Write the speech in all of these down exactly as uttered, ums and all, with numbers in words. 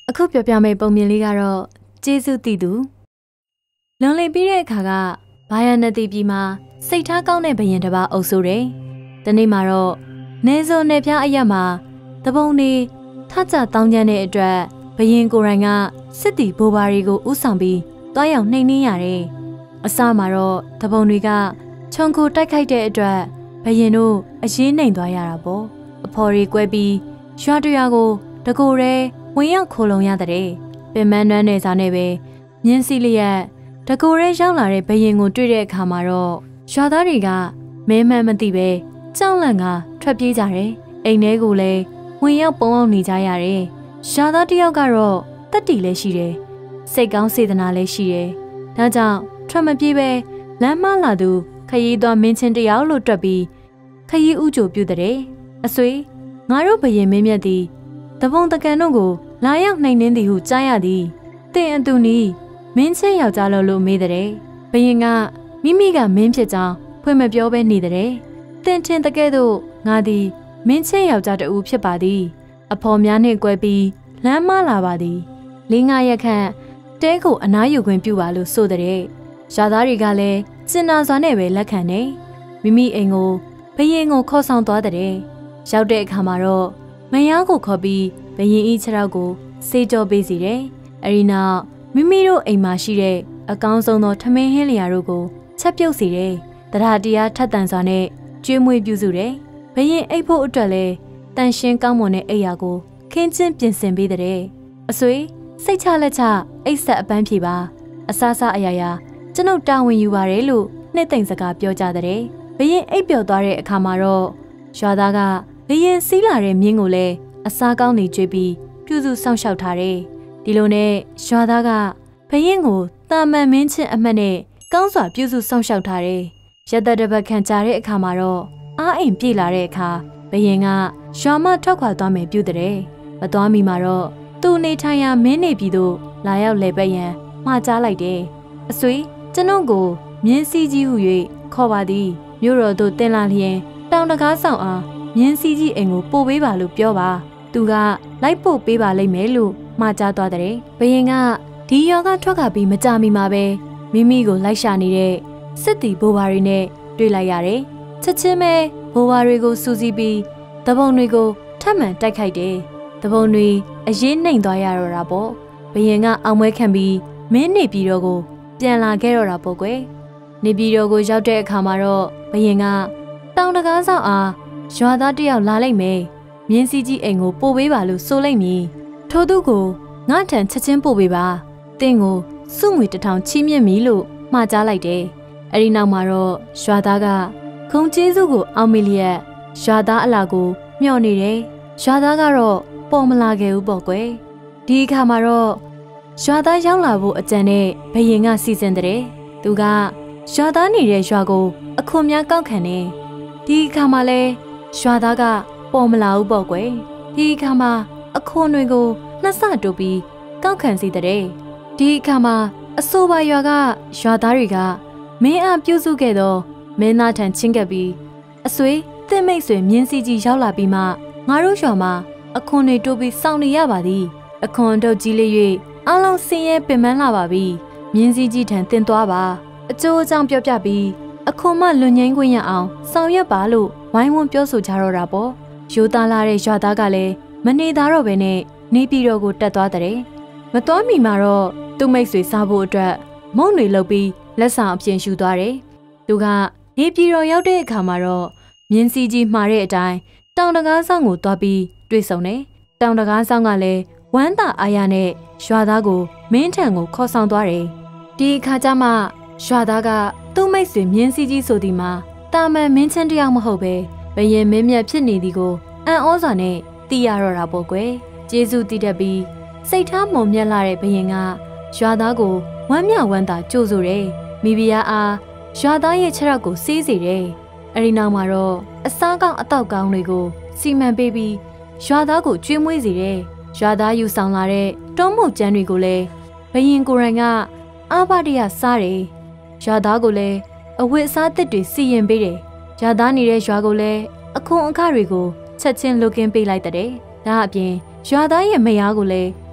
အခုပြောပြမယ့်ပုံမြင်လေးကတော့ကျေးဇူးတည်သူလွန်လည်ပြီးတဲ့အခါကဘာယာနတိပြည်မှာစိတ်ထားကောင်းတဲ့ဘယင်တစ်ပါးအုပ်စိုးတယ်။ဒီနေ့မှာတော့နေစုံနယ်ဖျားအရက်မှာတပုံနေထကြတောင်းကျမ်းတဲ့အတွက်ဘယင်ကိုယ်တိုင်ကစစ်တီဘိုးဘာတွေကိုဥဆောင်ပြီးတွားရောက်နှိမ်နှင်းရတယ်။အစမှာတော့တပုံတွေကခြုံခိုတိုက်ခိုက်တဲ့အတွက်ဘယင်တို့အရေးနှိမ်သွားရတာပေါ့။အဖော်တွေကွဲပြီးရွာတရွာကိုတကိုယ်ရဲဝင်ရောက်ခိုလုံရတဲ့ပင်မနွမ်းနယ်စာနဲ့ပဲမြင်းစီလျက်တကိုယ်ရဲရောက်လာတဲ့ဘယင်ကိုတွေ့တဲ့အခါမှာတော့ရွာသားတွေကမဲမှန်မသိပဲကြောက်လန့်ကထွက်ပြေးကြတယ်။အိမ်ထဲကိုလည်းဝင်ရောက်ပုံအောင်နေကြရတယ်။ရွာသားတယောက်ကတော့တက်တီလည်းရှိတယ်။စိတ်ကောင်းစေတနာလည်းရှိတယ်။ဒါကြောင့်ထွက်မပြေးပဲလမ်းမလာသူခရီးသွားမင်းချင်းတယောက်လို့တွက်ပြီးခရီးဥကြိုပြုတဲ့အဆွေငါတို့ဘယင်မင်းမြတ်သည်တပုံတကန်တို့ကိုလာရောက်နှိမ်နှင်းသည်ဟုကြားရသည်တင်အတူနီမင်းချင်းယောက်ျားလို့လို့မေးတဲ့ဘယင်ကမိမိကမင်းဖြစ်ကြောင်းဖွင့်မပြောဘဲနေတဲ့တင်ထင်တကယ်တော့ငါသည်မင်းချင်းယောက်ျားတူဖြစ်ပါသည်အဖော်များနှင့်꿰ပြီးလမ်းမလာပါသည်လေးငါရက်ခန့်တဲကိုအနားယူခွင့်ပြုပါလို့ဆိုတဲ့ရွာသားတွေကလည်းစင်နာစွာနဲ့ပဲလက်ခံနေမိမိအိမ်ကိုဘယင်ကိုခေါ်ဆောင်သွားတဲ့ရောက်တဲ့အခါမှာတော့မယားကိုခေါ်ပြီးဘယင်ဤခြေထောက်ကိုဆေးကြောပေးစီတယ်။အဲဒီနောက်မိမိတို့အိမ်မှာရှိတဲ့အကောင်းဆုံးသောထမင်းဟင်းလျာတို့ကိုချက်ပြုတ်စီတယ်။တရားတရားထက်သန်စွာနဲ့ကျွေးမွေးပြုစုတယ်။ဘယင်အိပ်ဖို့အတွက်လည်းတန်ရှင်းကောင်းမွန်တဲ့အိပ်ယာကိုခင်းကျင်းပြင်ဆင်ပေးတဲ့အဆွေစိတ်ချလက်ချအိပ်ဆက်အပန်းဖြေပါအဆဆအရာရာကျွန်ုပ်တာဝန်ယူပါတယ်လို့နှစ်သိမ့်စကားပြောကြတဲ့ဘယင်အိပ်ပျော်သွားတဲ့အခါမှာတော့ရွာသားကဘယင်စီးလာတဲ့မြင်းကိုလည်းအစားကောင်းနေကြွေးပြီးပြုစုစောင့်ရှောက်ထားတယ်ဒီလိုနဲ့ရွာသားကဘယင်ကိုတာမန်မင်းချင်းအမှတ်နဲ့ကောင်းစွာပြုစုစောင့်ရှောက်ထားတယ်ရတတပတ်ခန့်ကြာတဲ့အခါမှာတော့အားအိမ်ပြေလာတဲ့အခါဘယင်ကရွာမထွက်ခွာသွားမယ်ပြုတဲ့မသွားမီမှာတော့သူ့နေထိုင်ရာမင်းနေပြည်သို့လာရောက်လဲပတ်ရန်မှားကြားလိုက်တယ်အဆွေကျွန်ုပ်ကိုမြင်းစည်းကြီးဟု၍ခေါ်ပါသည်မြို့တော်သို့တင်လာလျင်တောင်တကားဆောင်အားမြင်းစည်းကြီးအိမ်ကိုပို့ပေးပါလို့ပြောပါသူကလိုက်ပို့ပေးပါလိမ့်မယ်လို့မှားကြားသွားတဲ့ဘယင်ကဒီရောကထွက်ခါပြီးမကြမီမှာပဲမိမိကိုလိုက်ရှာနေတဲ့စစ်တီဘိုးဘာတွေနဲ့တွေ့လိုက်ရတယ်ချက်ချင်းပဲဘိုးဘာတွေကိုစူးစီးပြီးတပုံတွေကိုထပ်မံတိုက်ခိုက်တယ်တပုံတွေအရေးနှိမ်သွားရတော့တာပေါ့ဘယင်ကအောင်ပွဲခံပြီးမင်းနေပြည်တော်ကိုပြန်လာခဲ့တော့တာပေါ့ကွယ်နေပြည်တော်ကိုရောက်တဲ့အခါမှာတော့ဘယင်ကတောင်တကားဆောင်အားရွာသားတယောက်လာလိုက်မယ်မြင်းစည်းကြီးအိမ်ကိုပို့ပေးပါလို့ဆိုလိုက်မည်ထို့သူကိုငါထံချက်ချင်းပို့ပေးပါတင့်ကိုစုငွေတစ်ထောင်ချီးမြှင့်မည်လို့မှာကြားလိုက်တယ်အဲဒီနောက်မှာတော့ရွာသားကခုံကျေးဇူးကိုအောက်မေလျက်ရွာသားအလာကိုမျှော်နေတယ်ရွာသားကတော့ပေါ်မလာခဲ့ဘူးပေါ့ကွယ်ဒီအခါမှာတော့ရွာသားရောက်လာဖို့အကြံနဲ့ဘယင်ကစီစဉ်တဲ့သူကရွာသားနေတဲ့ရွာကိုအခွန်များကောက်ခံနေဒီအခါမှာလဲရွာသားကပေါ်မလာဘူးပေါ့ကွယ်ဒီအခါမှာအခွန်တွေကိုနှစ်ဆတိုးပြီးကောက်ခံစီတဲ့ဒီအခါမှာအဆိုပါရွာကရွာသားတွေကမင်းအားပြုစုခဲ့သောမင်းသားထံချင်းကပ်ပြီးအဆွေသင့်မိတ်ဆွေမြင်းစီကြီးရောက်လာပြီးမှငါတို့ရွာမှာအခွန်တွေတိုးပြီးစောင့်နေရပါသည်အခွန်တို့ကြီးလေး၍အားလုံးဆင်းရဲပင်ပန်းလာပါပြီမြင်းစီကြီးထံတင်သွားပါအကျိုးအကြောင်းပြောပြပြီးအခွန်မှလွန်ငင်းခွင့်ရအောင်ဆောင်ရွက်ပါလို့ဝိုင်းဝန်းပြောဆိုကြတော့တာပေါ့ရိုးသားလာတဲ့ရွာသားကလည်းမနေသားတော့ဘဲနဲ့နေပြည်တော်ကိုတက်သွားတဲ့မတော်မီမှာတော့သူ့မိတ်ဆွေစားဖို့အတွက်မုံတွေလှုပ်ပြီးလက်ဆောင်အပြင်ရှူသွားတယ်သူကနေပြည်တော်ရောက်တဲ့အခါမှာတော့မြင်းစီကြီးမှာတဲ့အတိုင်းတောင်တကားဆောင်ကိုသွားပြီးတွေ့ဆုံတယ်တောင်တကားဆောင်ကလည်းဝမ်းသာအားရနဲ့ရွာသားကိုမင်းထံကိုခေါ်ဆောင်သွားတယ်ဒီအခါကျမှရွာသားကသူ့မိတ်ဆွေမြင်းစီကြီးဆိုဒီမှာတာမန်မင်းချင်းတယောက်မဟုတ်ပဲဘယင်မင်းမြတ်ဖြစ်နေသည်ကိုအံ့ဩစွာနဲ့သိရတော့တာပေါ့ကွယ်ကျေးဇူးတည်တတ်ပြီးစိတ်ထားမုံမြတ်လာတဲ့ဘယင်ကရွာသားကိုဝမ်းမြောက်ဝမ်းသာကြိုဆိုတယ်မိဖုရားအားရွာသားရဲ့ခြေထောက်ကိုစေးစေတယ်အဲဒီနောက်မှာတော့အစားကောင်းအတောက်ကောင်းတွေကိုစီမံပေးပြီးရွာသားကိုကျွေးမွေးစေတယ်ရွာသားယူဆောင်လာတဲ့တုံးမုတ်ကျန်းတွေကိုလည်းဘယင်ကိုယ်တိုင်ကအာဘတရစားတယ်ရွာသားကိုလည်းအဝတ်အစားသစ်တွေစီရင်ပေးတယ်ရွာသားနေတဲ့ရွာကိုလည်းအခွန်အခတွေကိုချက်ချင်းလုကင်းပေးလိုက်တဲ့ဒါအပြင်ရွာသားရဲ့မယားကိုလည်း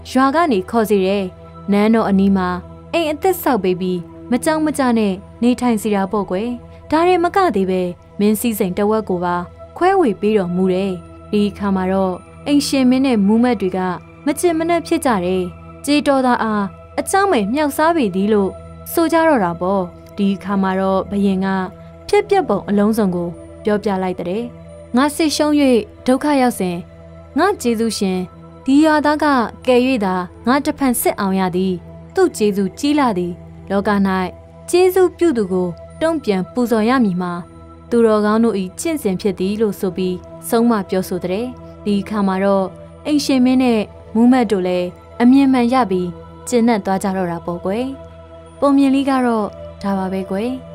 ရွာကနေခေါ်စီတယ်နန်းတော်အနီးမှာအိမ်အသက်ဆောက်ပေးပြီးမကြောင်မကြနဲ့နေထိုင်စီတာပေါ့ကွယ်ဒါရင်မကသေးပဲမင်းစည်းစိမ်တဝက်ကိုပါခွဲဝေပေးတော်မူတယ်ဒီခါမှာတော့အိမ်ရှင်မင်းနဲ့မူးမတ်တွေကမချင်မနှက်ဖြစ်ကြတယ်ကြေတော်သားအားအချောင်းမဲ့မြောက်စားပေသည်လို့ဆိုကြတော့တာပေါ့ဒီခါမှာတော့ဘယင်ကဖြစ်ပျက်ပုံအလုံးစုံကိုပြောပြလိုက်တဲ့ငါစစ်ရှုံး၍ဒုက္ခရောက်စဉ်ငါကျေးဇူးရှင်ဒီရွာသားကကယ်၍သာငါတဖန်စစ်အောင်ရသည်သူ့ကျေးဇူးကြီးလာသည်လောက၌ကျေးဇူးပြုသူကိုတုံ့ပြန်ပူဇော်ရမည်မှာသူတော်ကောင်းတို့၏ကျင့်စဉ်ဖြစ်သည်လို့ဆိုပြီးဆုံးမပြောဆိုတဲ့ဒီခါမှာတော့အိမ်ရှင်မင်းနဲ့မူးမတ်တို့လည်းအမြင်မှန်ရပြီးကျင့်နဲ့သွားကြတော့တာပေါ့ကွယ်ပုံမြင်လေးကတော့ဒါပါပဲကွယ်